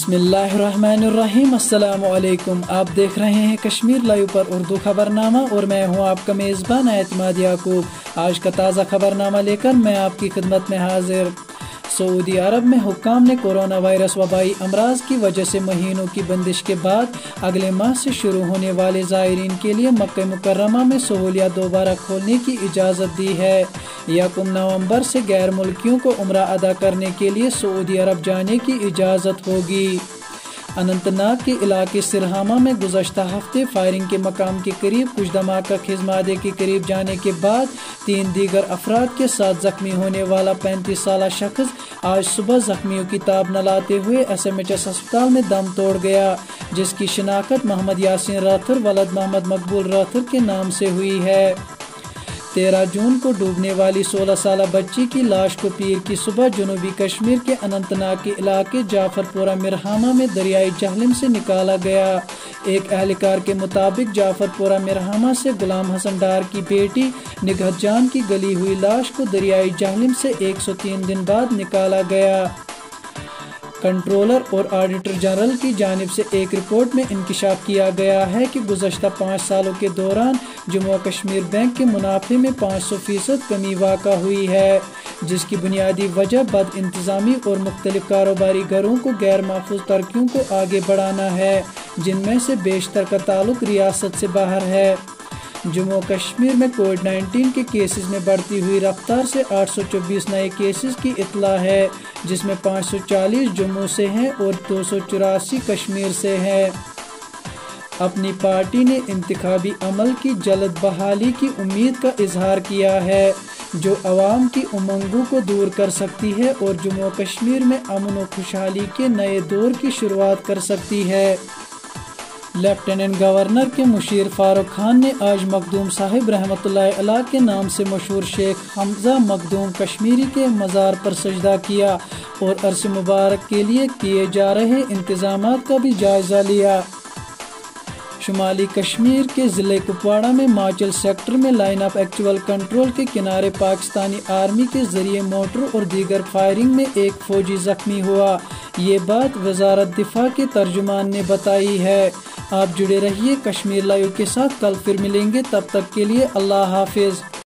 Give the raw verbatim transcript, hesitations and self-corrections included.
बिस्मिल्लाहिर्रहमानिर्रहीम। अस्सलाम वालेकुम। आप देख रहे हैं कश्मीर लाइव पर उर्दू खबरनामा और मैं हूं आपका मेज़बान एतमाद याकूब। आज का ताज़ा खबरनामा लेकर मैं आपकी खिदमत में हाजिर। सऊदी अरब में हुक्काम ने कोरोना वायरस वबाई अमराज की वजह से महीनों की बंदिश के बाद अगले माह से शुरू होने वाले ज़ायरीन के लिए मक्का मुकर्रमा में सहूलियत दोबारा खोलने की इजाज़त दी है। यकम नवंबर से गैर मुल्कियों को उम्रा अदा करने के लिए सऊदी अरब जाने की इजाज़त होगी। अनंतनाग के इलाके सिरहामा में गुज़श्ता हफ्ते फायरिंग के मकाम के करीब कुछ धमाका खेज मादे के करीब जाने के बाद तीन दीगर अफराद के साथ जख्मी होने वाला पैंतीस साल शख्स आज सुबह जख्मियों की ताब न लाते हुए एस एम एच एस अस्पताल में दम तोड़ गया, जिसकी शिनाख्त मोहम्मद यासीन राथर वलद मोहम्मद मकबूल राथर के नाम से हुई है। तेरह जून को डूबने वाली सोलह साल बच्ची की लाश को पीर की सुबह जनूबी कश्मीर के अनंतनाग के इलाके जाफरपुरा मिरहामा में दरियाई जहलम से निकाला गया। एक अहलकार के मुताबिक जाफरपुरा मिरहामा से गुलाम हसन डार की बेटी निगहत जान की गली हुई लाश को दरियाई जहलम से एक सौ तीन दिन बाद निकाला गया। कंट्रोलर और ऑडिटर जनरल की जानिब से एक रिपोर्ट में इंकिशाफ किया गया है कि गुज़श्ता पाँच सालों के दौरान जम्मू और कश्मीर बैंक के मुनाफे में पाँच सौ फीसद कमी वाक़ा हुई है, जिसकी बुनियादी वजह बद इंतज़ामी और मुख्तलिफ कारोबारी घरों को गैर महफूज तरक्कियों को आगे बढ़ाना है, जिनमें से बेशतर का ताल्लुक रियासत से बाहर है। जम्मू कश्मीर में कोविड नाइन्टीन के केसेस में बढ़ती हुई रफ्तार से आठ सौ चौबीस नए केसेस की इत्तला है, जिसमें पाँच सौ चालीस जम्मू से हैं और दो सौ चौरासी कश्मीर से हैं। अपनी पार्टी ने इंतखाबी अमल की जल्द बहाली की उम्मीद का इजहार किया है, जो अवाम की उमंगों को दूर कर सकती है और जम्मू कश्मीर में अमन और खुशहाली के नए दौर की शुरुआत कर सकती है। लेफ्टिनेंट गवर्नर के मुशीर फारूक खान ने आज मखदूम साहिब रहमतुल्लाह अलैह के नाम से मशहूर शेख हमजा मखदूम कश्मीरी के मज़ार पर सजदा किया और अरस मुबारक के लिए किए जा रहे इंतजामात का भी जायज़ा लिया। शुमाली कश्मीर के ज़िले कुपवाड़ा में माचल सेक्टर में लाइन ऑफ एक्चुअल कंट्रोल के किनारे पाकिस्तानी आर्मी के जरिए मोटर और दीगर फायरिंग में एक फौजी जख्मी हुआ। ये बात वजारत दिफा के तर्जुमान ने बताई है। आप जुड़े रहिए कश्मीर लाइव के साथ, कल फिर मिलेंगे, तब तक के लिए अल्लाह हाफिज।